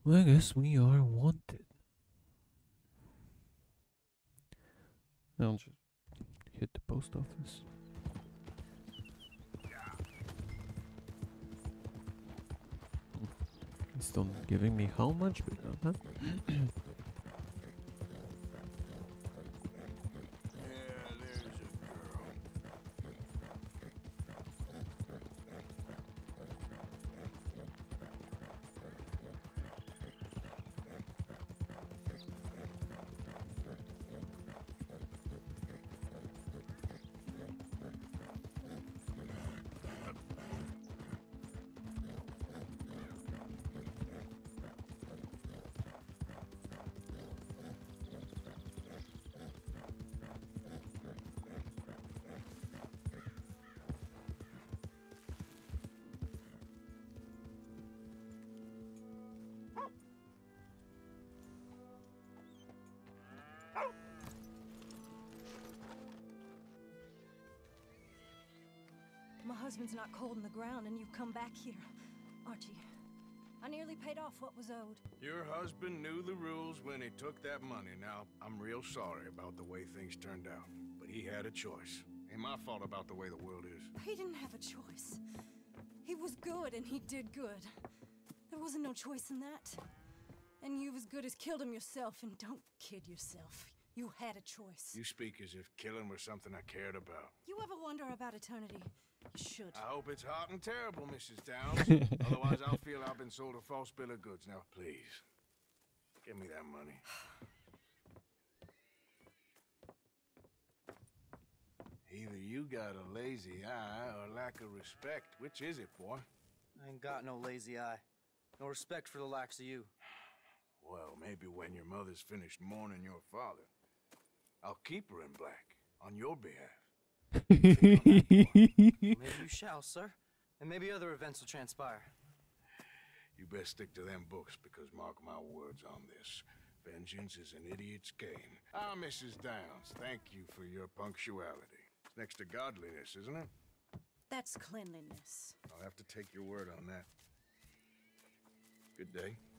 Well, I guess we are wanted. I'll just hit the post office. He's still not giving me how much, but huh? My husband's not cold in the ground, and you've come back here. Archie, I nearly paid off what was owed. Your husband knew the rules when he took that money. Now, I'm real sorry about the way things turned out, but he had a choice. Ain't my fault about the way the world is. He didn't have a choice. He was good, and he did good. There wasn't no choice in that. And you've as good as killed him yourself, and don't kid yourself. You had a choice. You speak as if killing was something I cared about. You ever wonder about eternity? You should. I hope it's hot and terrible, Mrs. Downs. Otherwise, I'll feel I've been sold a false bill of goods. Now, please, give me that money. Either you got a lazy eye or lack of respect. Which is it, boy? I ain't got no lazy eye. No respect for the likes of you. Well, maybe when your mother's finished mourning your father, I'll keep her in black on your behalf. Maybe you shall, sir. And maybe other events will transpire. You best stick to them books, because mark my words on this. Vengeance is an idiot's game. Ah, Mrs. Downs, thank you for your punctuality. It's next to godliness, isn't it? That's cleanliness. I'll have to take your word on that. Good day.